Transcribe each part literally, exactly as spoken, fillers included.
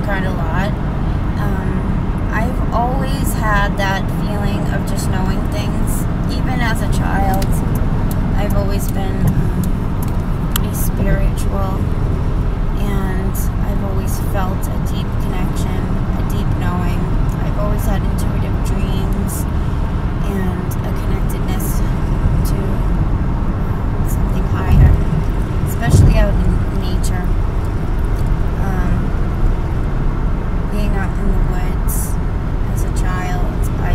card a lot. Um, I've always had that feeling of just knowing things. Even as a child, I've always been um, pretty spiritual, and I've always felt a deep connection, a deep knowing. I've always had intuitive dreams and a connectedness to something higher, especially out in nature. Um, being out in the woods as a child, I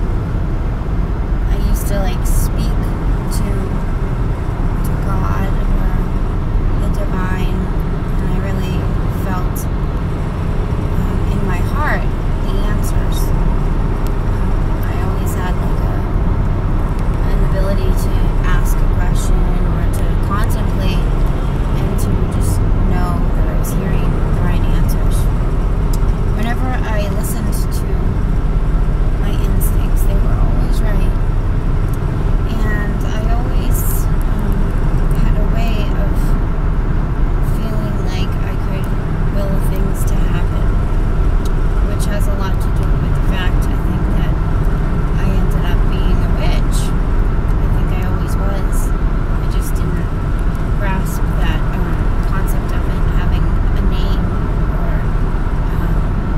I used to like speak to to God or the divine, and I really felt um, in my heart the answers. Um, I always had like a an ability to ask a question or to contemplate and to just know that I was hearing the right answers. Whenever I listened to my instincts, they were always right. And I always um, had a way of feeling like I could will things to happen, which has a lot to do with the fact, I think, that I ended up being a witch. I think I always was. I just didn't grasp that um, concept of it having a name or um,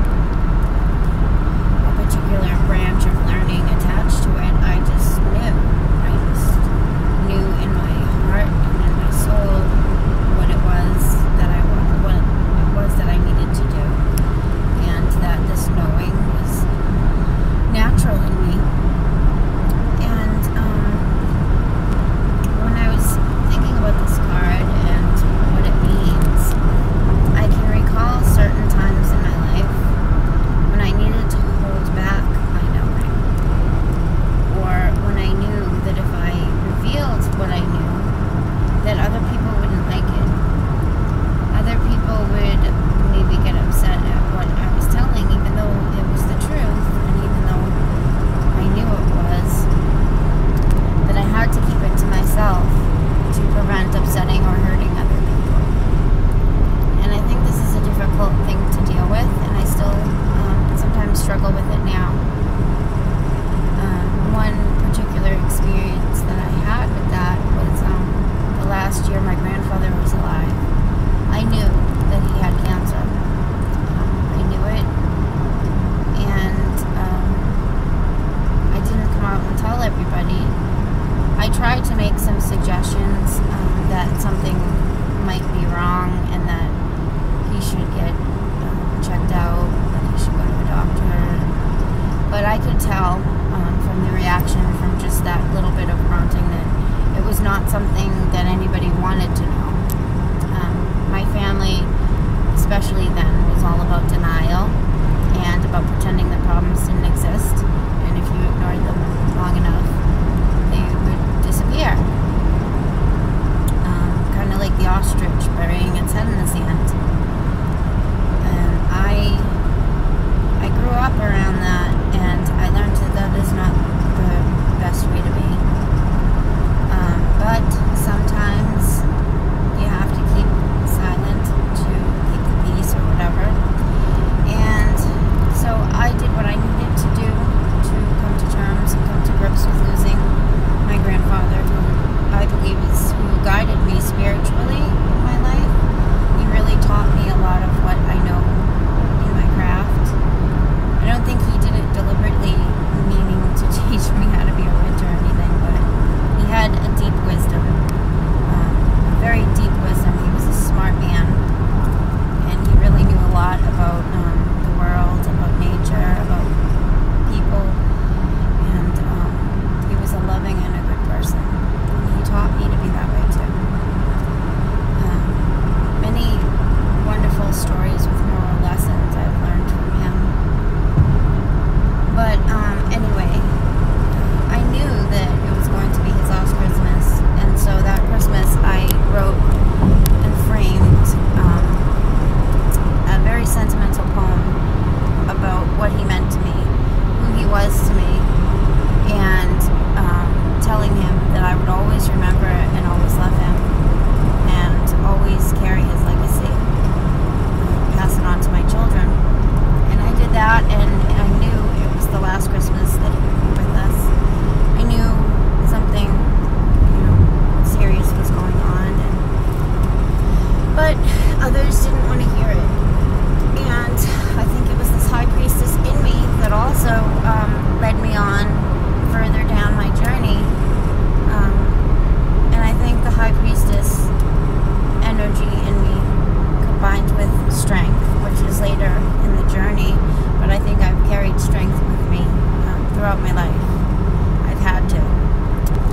a particular branch of learning attached to it. I just knew. I just knew in my heart and in my soul what it was that I wa- what it was that I needed to do, and that this knowing was natural in me. And um, when I was thinking about this card and what it means, I can recall certain times in my life when I needed to hold back my knowing, or when I knew that if I revealed what I knew, that other people wouldn't like it. Other people would maybe get upset at what I was telling, even though it was the truth, and even though I knew it was, that I had to keep it to myself to prevent upsetting or hurting other people. And I think this is a difficult thing to deal with, and I still um, sometimes struggle with it now. Um, one particular experience that I had with that was um, the last year my grandfather was alive. I knew that he had cancer. Um, I knew it, and um, I didn't come out and tell everybody. I tried to make some suggestions um, that something might be wrong and that he should get um, checked out, that he should go to a doctor. But I could tell um, from the reaction, from just that little bit of prompting, that it was not something that anybody wanted to know. Um, my family, especially then, was all about denial.